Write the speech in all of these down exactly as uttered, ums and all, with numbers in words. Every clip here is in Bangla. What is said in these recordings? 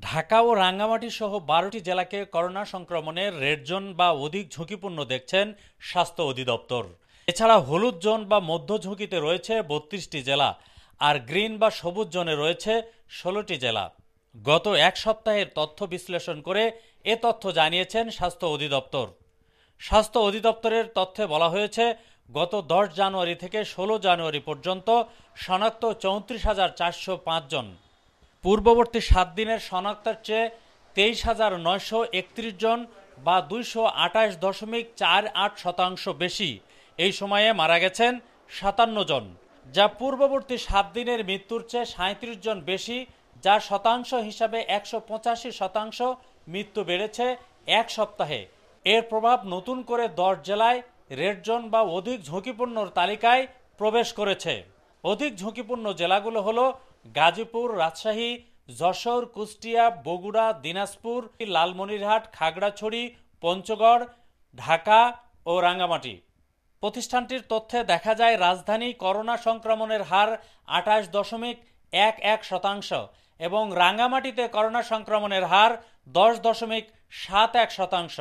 ঢাকা ও রাঙ্গামাটি সহ বারোটি জেলাকে করোনা সংক্রমণের রেড জোন বা অধিক ঝুঁকিপূর্ণ দেখছেন স্বাস্থ্য অধিদপ্তর। এছাড়া হলুদ জোন বা মধ্য ঝুঁকিতে রয়েছে বত্রিশটি জেলা, আর গ্রিন বা সবুজ জোনে রয়েছে ষোলোটি জেলা। গত এক সপ্তাহের তথ্য বিশ্লেষণ করে এ তথ্য জানিয়েছেন স্বাস্থ্য অধিদপ্তর। স্বাস্থ্য অধিদপ্তরের তথ্যে বলা হয়েছে, গত দশ জানুয়ারি থেকে ষোলো জানুয়ারি পর্যন্ত শনাক্ত চৌত্রিশ হাজার চারশো পাঁচ জন। পূর্ববর্তী সাত দিনের শনাক্তের চেয়ে তেইশ হাজার নয়শো একত্রিশ জন বা দুইশো আঠাশ দশমিক চার আট শতাংশ বেশি। এই সময়ে মারা গেছেন সাতান্ন জন, যা পূর্ববর্তী সাত দিনের মৃত্যুর চেয়ে সাঁত্রিশ জন বেশি, যা শতাংশ হিসাবে একশো পঁচাশি শতাংশ মৃত্যু বেড়েছে এক সপ্তাহে। এর প্রভাব নতুন করে দশ জেলায় রেড জোন বা অধিক ঝুঁকিপূর্ণ তালিকায় প্রবেশ করেছে। অধিক ঝুঁকিপূর্ণ জেলাগুলো হলো গাজীপুর, রাজশাহী, যশোর, কুষ্টিয়া, বগুড়া, দিনাজপুর, লালমনিরহাট, খাগড়াছড়ি, পঞ্চগড়, ঢাকা ও রাঙ্গামাটি। প্রতিষ্ঠানটির তথ্যে দেখা যায়, রাজধানী করোনা সংক্রমণের হার আঠাশ দশমিক এক এক শতাংশ এবং রাঙ্গামাটিতে করোনা সংক্রমণের হার দশ দশমিক সাত এক শতাংশ।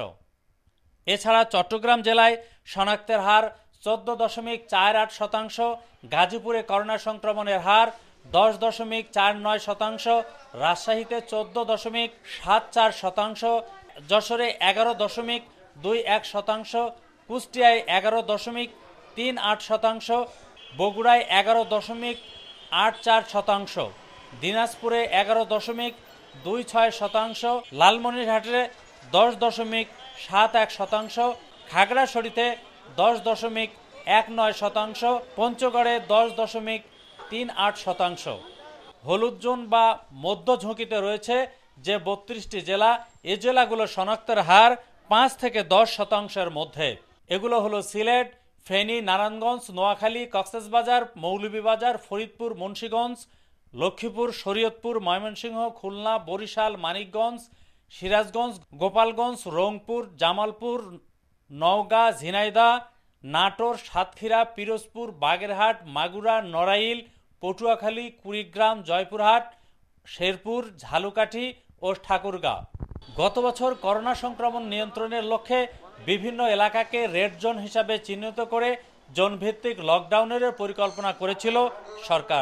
এছাড়া চট্টগ্রাম জেলায় শনাক্তের হার চোদ্দ দশমিক চার আট শতাংশ, গাজীপুরে করোনা সংক্রমণের হার দশ দশমিক চার নয় শতাংশ, রাজশাহীতে চোদ্দ দশমিক সাত চার শতাংশ, যশোরে এগারো দশমিক দুই এক শতাংশ, কুষ্টিয়ায় এগারো দশমিক তিন আট শতাংশ, বগুড়ায় এগারো দশমিক আট চার শতাংশ, দিনাজপুরে এগারো দশমিক দুই ছয় শতাংশ, লালমনিরহাটে দশ দশমিক সাত এক শতাংশ, খাগড়াছড়িতে দশ দশমিক এক নয় শতাংশ, পঞ্চগড়ে দশ দশমিক তিন আট শতাংশ। হলুদ জোন বা মধ্য ঝুঁকিতে রয়েছে যে বত্রিশটি জেলা, এ জেলাগুলো শনাক্তের হার পাঁচ থেকে দশ শতাংশের মধ্যে। এগুলো হলো সিলেট, ফেনী, নারায়ণগঞ্জ, নোয়াখালী, কক্সবাজার, মৌলভীবাজার, ফরিদপুর, মুন্সিগঞ্জ, লক্ষ্মীপুর, শরীয়তপুর, ময়মনসিংহ, খুলনা, বরিশাল, মানিকগঞ্জ, সিরাজগঞ্জ, গোপালগঞ্জ, রংপুর, জামালপুর, নওগাঁ, ঝিনাইদহ, নাটোর, সাতক্ষীরা, পিরোজপুর, বাগেরহাট, মাগুরা, নড়াইল, পটুয়াখালী, কুড়িগ্রাম, জয়পুরহাট, শেরপুর, ঝালকাঠি ও ঠাকুরগাঁও। গত বছর করোনা সংক্রমণ নিয়ন্ত্রণের লক্ষ্যে বিভিন্ন এলাকাকে রেড জোন হিসাবে চিহ্নিত করে জোনভিত্তিক লকডাউনের পরিকল্পনা করেছিল সরকার।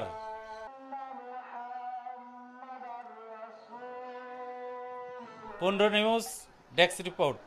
Pundra news desk report.